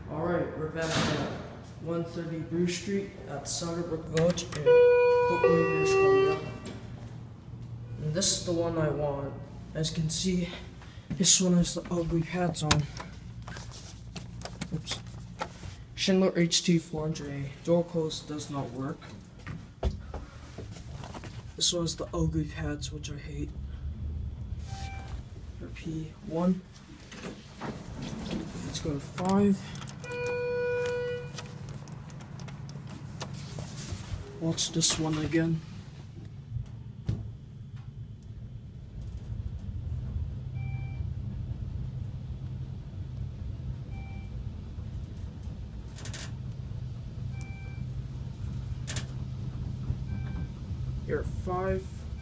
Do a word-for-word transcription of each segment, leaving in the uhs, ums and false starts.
Alright, we're back at one thirty Bruce Street at Southerbrook Village in Brooklyn, British Columbia. And this is the one I want. As you can see, this one has the ugly pads on. Oops. Schindler H T four hundred A. Door close does not work. This one has the ugly pads, which I hate. For P one. Let's go to five. Watch this one again. Here, five.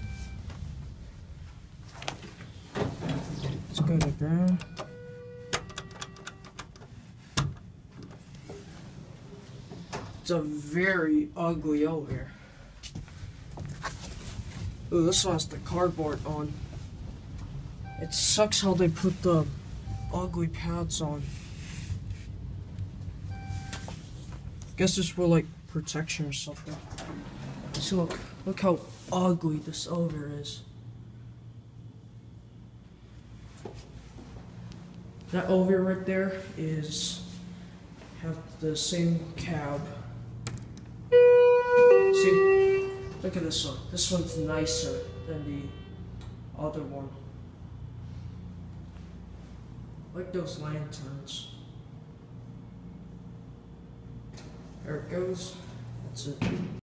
Let's go to brown. It's a very ugly elevator. Ooh, this one has the cardboard on. It sucks how they put the ugly pads on. Guess it's for like protection or something. See, look, look how ugly this elevator is. That elevator right there is have the same cab. See, look at this one. This one's nicer than the other one. Like those lanterns. There it goes. That's it.